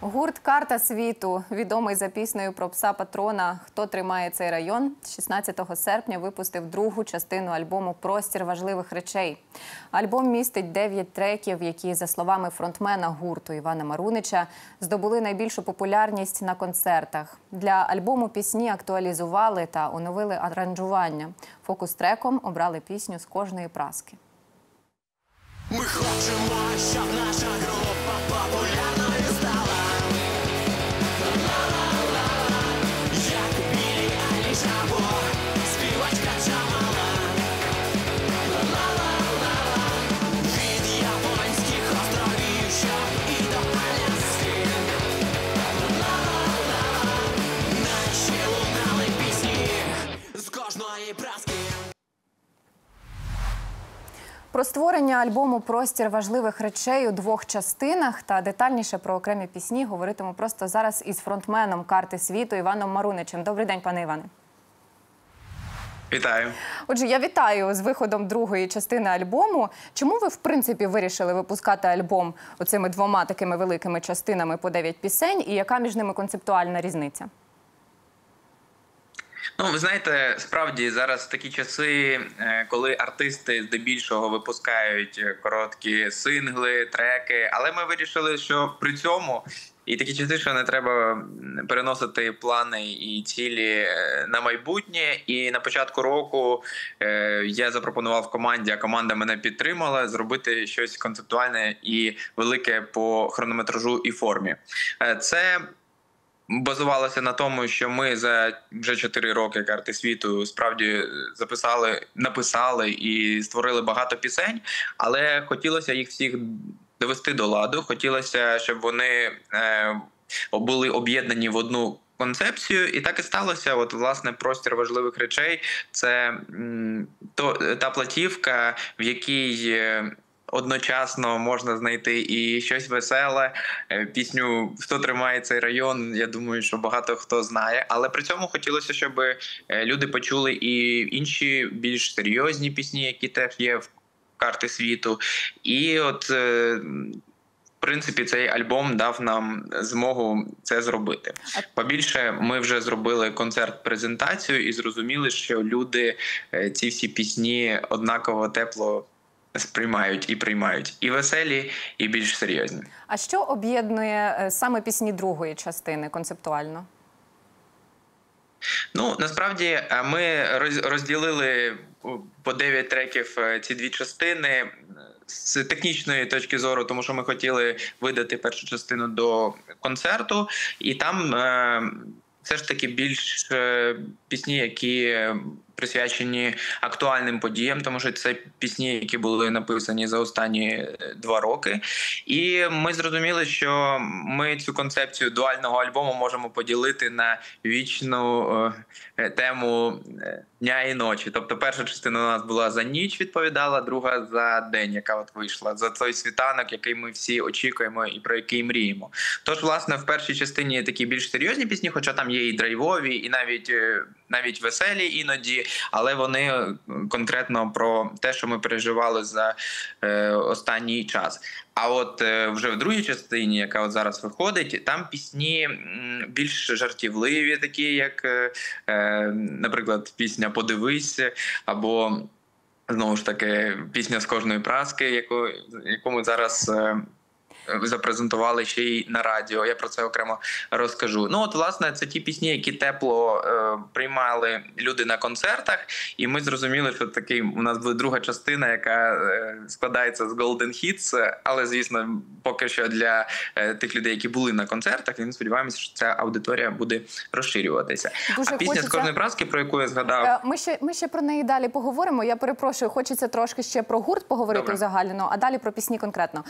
Гурт «Карта світу», відомий за піснею про пса-патрона «Хто тримає цей район», 16 серпня випустив другу частину альбому «Простір важливих речей». Альбом містить 9 треків, які, за словами фронтмена гурту Івана Марунича, здобули найбільшу популярність на концертах. Для альбому пісні актуалізували та оновили аранжування. Фокус-треком обрали пісню «З кожної праски». Ми хочемо, щоб наша група популярною стала. Ла-ла-ла-ла, як Біллі Айліш або співачка Джамала. Ла-ла-ла-ла, від японських островів, щоб і до Аляски. Ла-ла-ла-ла, наші лунали пісні з кожної праски. Про створення альбому «Простір важливих речей» у 2 частинах та детальніше про окремі пісні говоритиму просто зараз із фронтменом «Карти світу» Іваном Маруничем. Добрий день, пане Іване. Вітаю. Отже, я вітаю з виходом другої частини альбому. Чому ви, в принципі, вирішили випускати альбом оцими 2 такими великими частинами по 9 пісень, і яка між ними концептуальна різниця? Ну, ви знаєте, справді зараз такі часи, коли артисти здебільшого випускають короткі сингли, треки, але ми вирішили, що при цьому і такі часи, що не треба переносити плани і цілі на майбутнє. І на початку року я запропонував команді, а команда мене підтримала, зробити щось концептуальне і велике по хронометражу і формі. Це базувалося на тому, що ми за вже 4 роки «Карти світу» справді написали і створили багато пісень, але хотілося їх всіх довести до ладу, хотілося, щоб вони були об'єднані в одну концепцію, і так і сталося. От, власне, «Простір важливих речей» – це та платівка, в якій одночасно можна знайти і щось веселе, пісню «Хто тримає цей район», я думаю, що багато хто знає. Але при цьому хотілося, щоб люди почули і інші більш серйозні пісні, які теж є в «Карти світу». І от, в принципі, цей альбом дав нам змогу це зробити. Побільше, ми вже зробили концерт-презентацію і зрозуміли, що люди ці всі пісні однаково тепло сприймають і приймають. І веселі, і більш серйозні. А що об'єднує саме пісні другої частини концептуально? Ну, насправді, ми розділили по 9 треків ці 2 частини з технічної точки зору, тому що ми хотіли видати першу частину до концерту, і там все ж таки більш пісні, які присвячені актуальним подіям, тому що це пісні, які були написані за останні 2 роки. І ми зрозуміли, що ми цю концепцію дуального альбому можемо поділити на вічну тему дня і ночі. Тобто перша частина у нас була за ніч відповідала, друга за день, яка от вийшла, за той світанок, який ми всі очікуємо і про який мріємо. Тож, власне, в першій частині є такі більш серйозні пісні, хоча там є і драйвові, і навіть веселі іноді, але вони конкретно про те, що ми переживали за останній час. А от вже в другій частині, яка от зараз виходить, там пісні більш жартівливі, такі як, наприклад, пісня «Подивись», або, знову ж таки, пісня «З кожної праски», яку ми зараз запрезентували ще й на радіо. Я про це окремо розкажу. Ну, от, власне, це ті пісні, які тепло приймали люди на концертах, і ми зрозуміли, що у нас буде друга частина, яка складається з Golden Hits, але, звісно, поки що для тих людей, які були на концертах, і ми сподіваємося, що ця аудиторія буде розширюватися. Дуже а пісня хочеться... «З кожної праски», про яку я згадав... Ми ще про неї далі поговоримо. Я перепрошую, хочеться трошки ще про гурт поговорити взагалі, а далі про пісні конкретно.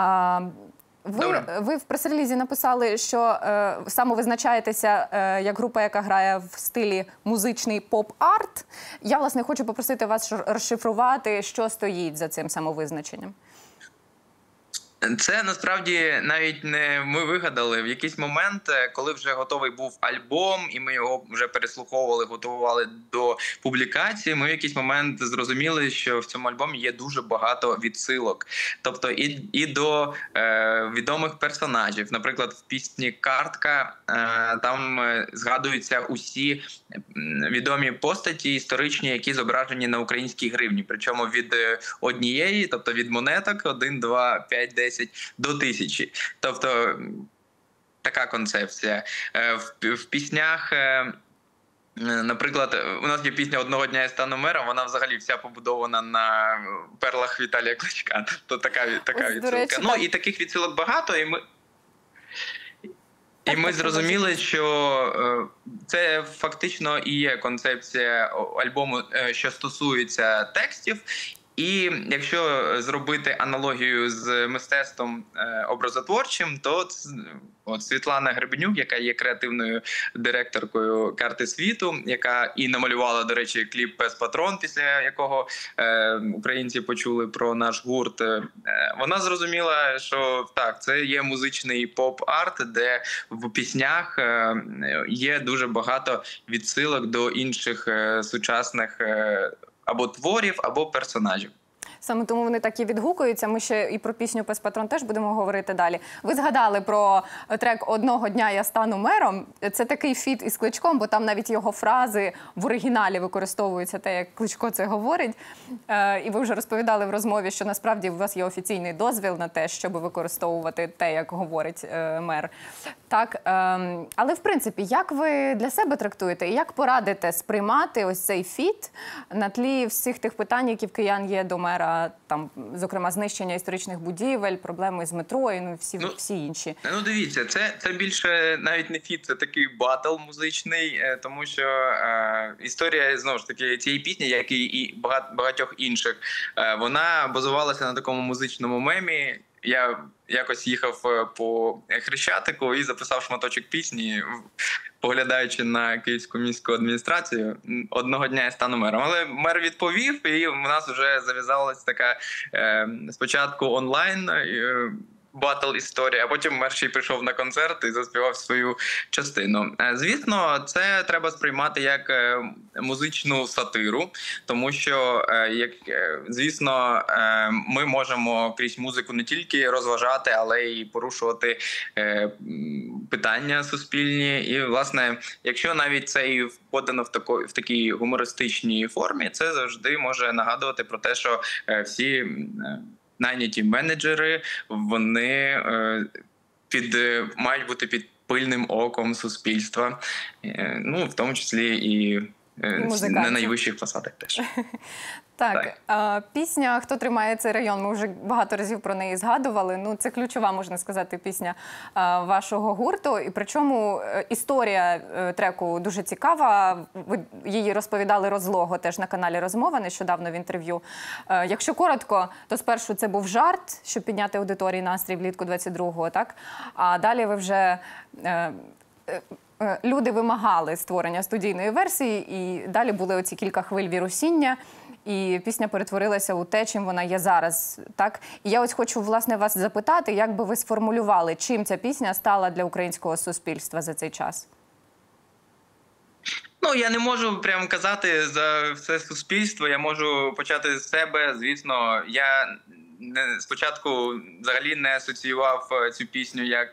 Ви в прес-релізі написали, що самовизначаєтеся як група, яка грає в стилі музичний поп-арт. Я, власне, хочу попросити вас розшифрувати, що стоїть за цим самовизначенням. Це насправді навіть не ми вигадали. В якийсь момент, коли вже готовий був альбом, і ми його вже переслуховували, готували до публікації. Ми в якийсь момент зрозуміли, що в цьому альбомі є дуже багато відсилок. Тобто і до відомих персонажів. Наприклад, в пісні «Картка» там згадуються усі відомі постаті історичні, які зображені на українській гривні. Причому від однієї, тобто від монеток 1, 2, 5, 10 до 1000. Тобто така концепція. В піснях, наприклад, у нас є пісня «Одного дня я стану мером», вона взагалі вся побудована на перлах Віталія Кличка. Тобто така відсилка. Ну і таких відсилок багато, і ми зрозуміли, що це фактично і є концепція альбому, що стосується текстів. І якщо зробити аналогію з мистецтвом образотворчим, то от Світлана Гребенюк, яка є креативною директоркою «Карти світу», яка і намалювала, до речі, кліп «Пес Патрон», після якого українці почули про наш гурт, вона зрозуміла, що так, це є музичний поп-арт, де в піснях є дуже багато відсилок до інших сучасних або творів, або персонажів. Саме тому вони так і відгукуються. Ми ще і про пісню «Пес Патрон» теж будемо говорити далі. Ви згадали про трек «Одного дня я стану мером». Це такий фіт із Кличком, бо там навіть його фрази в оригіналі використовуються те, як Кличко це говорить. І ви вже розповідали в розмові, що насправді у вас є офіційний дозвіл на те, щоб використовувати те, як говорить мер. Так, але в принципі, як ви для себе трактуєте і як порадите сприймати ось цей фіт на тлі всіх тих питань, які в киян є до мера? Там, зокрема, знищення історичних будівель, проблеми з метро і всі інші. Ну, дивіться, це більше навіть не фіт, це такий батл музичний, тому що історія, знову ж таки, цієї пісні, як і багатьох інших, вона базувалася на такому музичному мемі. Я якось їхав по Хрещатику і записав шматочок пісні, поглядаючи на Київську міську адміністрацію. «Одного дня я стану мером». Але мер відповів, і в нас вже зав'язалась така спочатку онлайн батл історія, а потім мер ще й прийшов на концерт і заспівав свою частину. Звісно, це треба сприймати як музичну сатиру, тому що, звісно, ми можемо крізь музику не тільки розважати, але й порушувати питання суспільні. І, власне, якщо навіть це і подано в такій гумористичній формі, це завжди може нагадувати про те, що всі найняті менеджери, вони мають бути під пильним оком суспільства, ну, в тому числі і на найвищих посадах теж. Так, пісня «Хто тримає цей район», ми вже багато разів про неї згадували. Ну, це ключова, можна сказати, пісня вашого гурту. І причому історія треку дуже цікава. Ви її розповідали розлого теж на каналі «Розмова» нещодавно в інтерв'ю. Якщо коротко, то спершу це був жарт, щоб підняти аудиторії настрій влітку 22-го, так? А далі ви вже... Люди вимагали створення студійної версії, і далі були оці кілька хвиль вірусіння, і пісня перетворилася у те, чим вона є зараз. Так? І я ось хочу, власне, вас запитати, як би ви сформулювали, чим ця пісня стала для українського суспільства за цей час? Ну, я не можу прямо казати за все суспільство, я можу почати з себе. Звісно, я спочатку взагалі не асоціював цю пісню як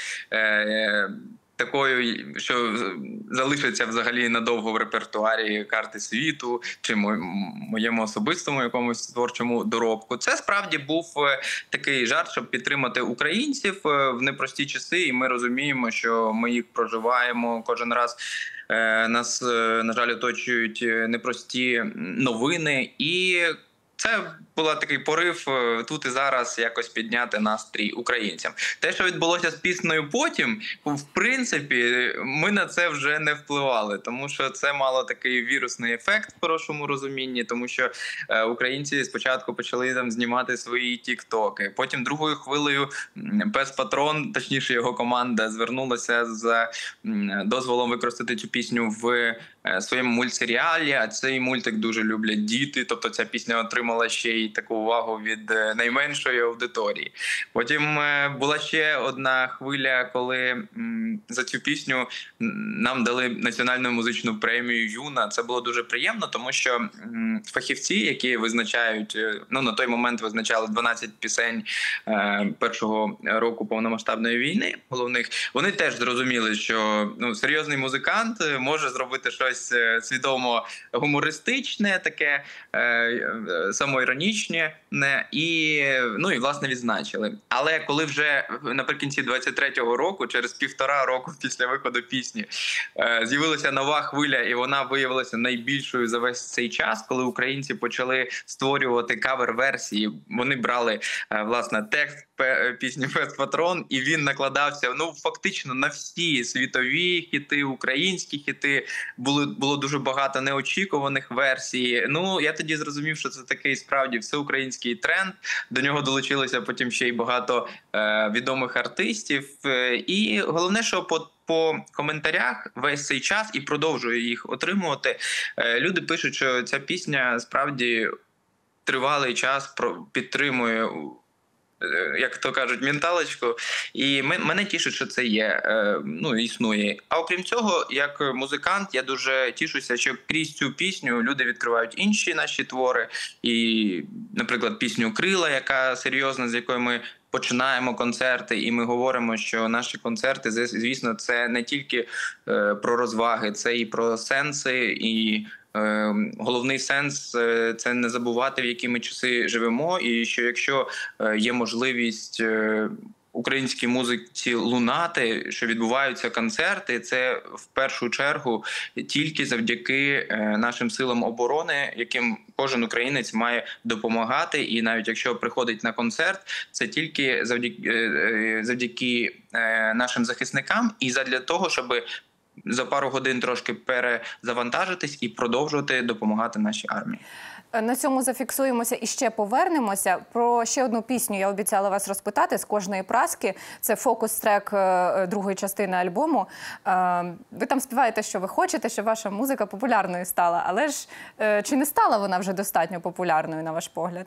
такою, що залишиться взагалі надовго в репертуарі «Карти світу» чи моєму особистому якомусь творчому доробку. Це справді був такий жарт, щоб підтримати українців в непрості часи, і ми розуміємо, що ми їх проживаємо кожен раз. Нас, на жаль, оточують непрості новини, і це був такий порив тут і зараз якось підняти настрій українцям. Те, що відбулося з піснею потім, в принципі, ми на це вже не впливали, тому що це мало такий вірусний ефект в хорошому розумінні, тому що українці спочатку почали там знімати свої тік-токи. Потім другою хвилею «Пес Патрон», точніше його команда, звернулася за дозволом використати цю пісню в своєму мультсеріалі, а цей мультик дуже люблять діти, тобто ця пісня отримала ще й таку увагу від найменшої аудиторії. Потім була ще одна хвиля, коли за цю пісню нам дали національну музичну премію «Юна». Це було дуже приємно, тому що фахівці, які визначають, ну на той момент визначали 12 пісень першого року повномасштабної війни головних, вони теж зрозуміли, що серйозний музикант може зробити щось свідомо гумористичне, таке самоіронічне, і власне відзначили. Але коли вже наприкінці 23-го року, через 1,5 року після виходу пісні, з'явилася нова хвиля, і вона виявилася найбільшою за весь цей час, коли українці почали створювати кавер-версії. Вони брали, власне, текст пісні «Пес Патрон», і він накладався, фактично на всі світові хіти, українські хіти. Було дуже багато неочікуваних версій. Я тоді зрозумів, що це такий справді всеукраїнський тренд. До нього долучилося потім ще й багато відомих артистів. І головне, що по коментарях весь цей час, і продовжую їх отримувати, люди пишуть, що ця пісня справді тривалий час підтримує, як то кажуть, менталочку. І мене тішить, що це є, існує. А окрім цього, як музикант, я дуже тішуся, що крізь цю пісню люди відкривають інші наші твори. І, наприклад, пісню «Крила», яка серйозна, з якою ми починаємо концерти, і ми говоримо, що наші концерти, звісно, це не тільки про розваги, це і про сенси, і головний сенс – це не забувати, в які ми часи живемо, і що якщо є можливість українській музиці лунати, що відбуваються концерти, це в першу чергу тільки завдяки нашим силам оборони, яким кожен українець має допомагати. І навіть якщо приходить на концерт, це тільки завдяки нашим захисникам і задля того, щоб за пару годин трошки перезавантажитись і продовжувати допомагати нашій армії. На цьому зафіксуємося і ще повернемося. Про ще одну пісню я обіцяла вас розпитати з кожної праски. Це фокус-трек другої частини альбому. Ви там співаєте, що ви хочете, щоб ваша музика популярною стала. Але ж чи не стала вона вже достатньо популярною, на ваш погляд?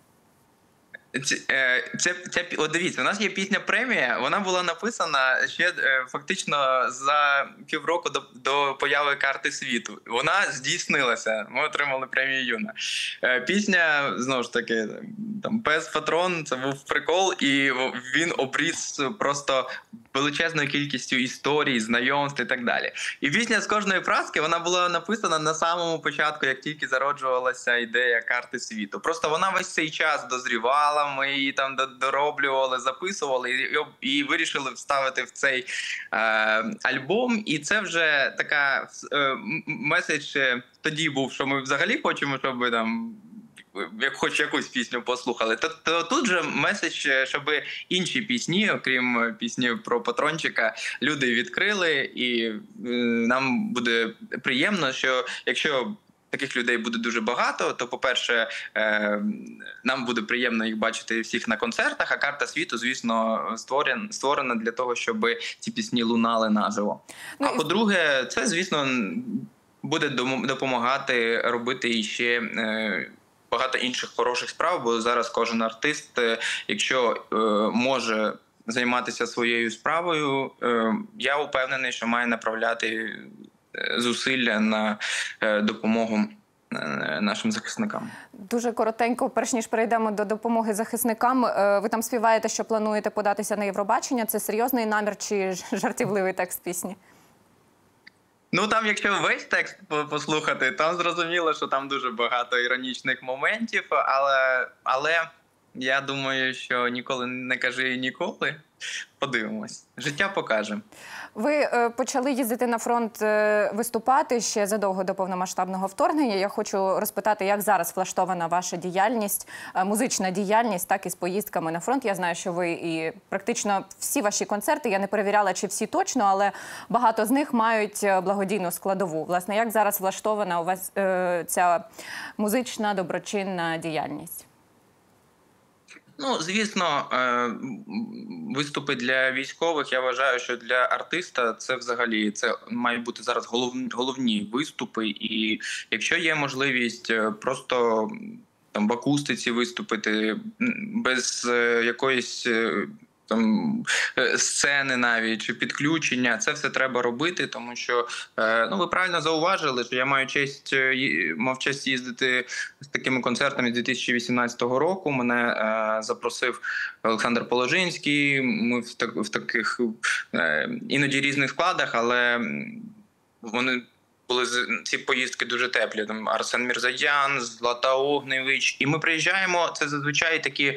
От дивіться, у нас є пісня «Премія», вона була написана ще фактично за півроку до появи карти світу. Вона здійснилася, ми отримали премію «Юна». Пісня, знову ж таки, «Пес Патрон» – це був прикол, і він обріз просто величезною кількістю історій, знайомств і так далі. І пісня з кожної праски, вона була написана на самому початку, як тільки зароджувалася ідея карти світу. Просто вона весь цей час дозрівала, ми її там дороблювали, записували і вирішили вставити в цей альбом. І це вже така меседж тоді був, що ми взагалі хочемо, щоб там як хоч якусь пісню послухали, то тут же меседж, щоб інші пісні, окрім пісні про Патрончика, люди відкрили, і нам буде приємно, що якщо таких людей буде дуже багато, то, по-перше, нам буде приємно їх бачити всіх на концертах, а карта світу, звісно, створена для того, щоб ці пісні лунали наживо. А по-друге, це, звісно, буде допомагати робити іще багато інших хороших справ, бо зараз кожен артист, якщо може займатися своєю справою, я впевнений, що має направляти зусилля на допомогу нашим захисникам. Дуже коротенько, перш ніж перейдемо до допомоги захисникам, ви там співаєте, що плануєте податися на Євробачення. Це серйозний намір чи жартівливий текст пісні? Там, якщо весь текст послухати, там зрозуміло, що там дуже багато іронічних моментів, але я думаю, що ніколи не кажи ніколи. Подивимось. Життя покаже. Ви почали їздити на фронт, виступати ще задовго до повномасштабного вторгнення. Я хочу розпитати, як зараз влаштована ваша діяльність, музична діяльність, так і з поїздками на фронт. Я знаю, що ви і практично всі ваші концерти, я не перевіряла, чи всі точно, але багато з них мають благодійну складову. Власне, як зараз влаштована у вас ця музична доброчинна діяльність? Ну, звісно, виступи для військових, я вважаю, що для артиста це взагалі це мають бути зараз головні виступи. І якщо є можливість просто там в акустиці виступити без якоїсь там сцени навіть чи підключення, це все треба робити, тому що ну ви правильно зауважили, що я мав честь їздити з такими концертами з 2018 року. Мене запросив Олександр Положинський. Ми в таких іноді різних складах, але вони були ці поїздки дуже теплі. Там Арсен Мірзаян, Злата Огневич. І ми приїжджаємо. Це зазвичай такі,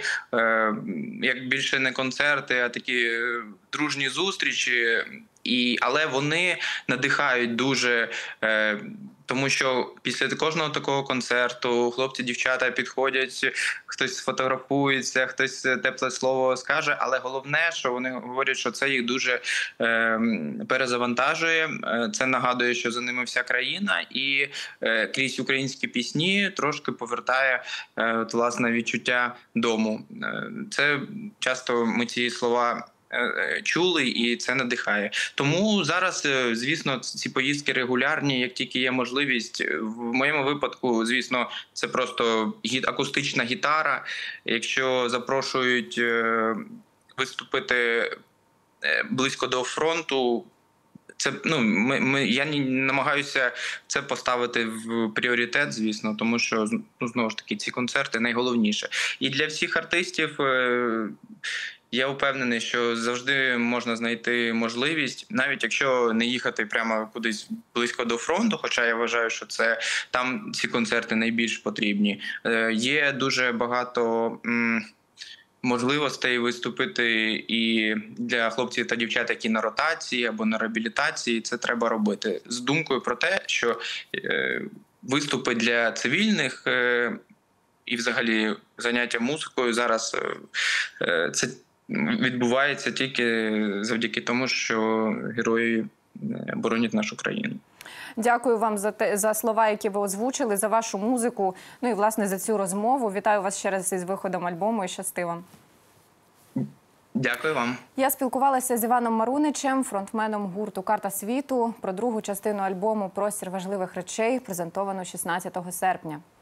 як більше не концерти, а такі дружні зустрічі. Але вони надихають дуже. Тому що після кожного такого концерту хлопці, дівчата підходять, хтось сфотографується, хтось тепле слово скаже. Але головне, що вони говорять, що це їх дуже перезавантажує. Це нагадує, що за ними вся країна, і крізь українські пісні трошки повертає власне відчуття дому. Це часто ми ці слова чули, і це надихає. Тому зараз, звісно, ці поїздки регулярні, як тільки є можливість. В моєму випадку, звісно, це просто акустична гітара. Якщо запрошують виступити близько до фронту, це я намагаюся це поставити в пріоритет, звісно, тому що знову ж таки ці концерти найголовніше. І для всіх артистів я впевнений, що завжди можна знайти можливість, навіть якщо не їхати прямо кудись близько до фронту, хоча я вважаю, що це там ці концерти найбільш потрібні. Є дуже багато можливостей виступити і для хлопців та дівчат, які на ротації або на реабілітації. Це треба робити з думкою про те, що виступи для цивільних і взагалі заняття музикою зараз це відбувається тільки завдяки тому, що герої боронять нашу країну. Дякую вам за слова, які ви озвучили, за вашу музику, ну і, власне, за цю розмову. Вітаю вас ще раз із виходом альбому і щасти вам. Дякую вам. Я спілкувалася з Іваном Маруничем, фронтменом гурту «Карта світу», про другу частину альбому «Простір важливих речей», презентовану 16 серпня.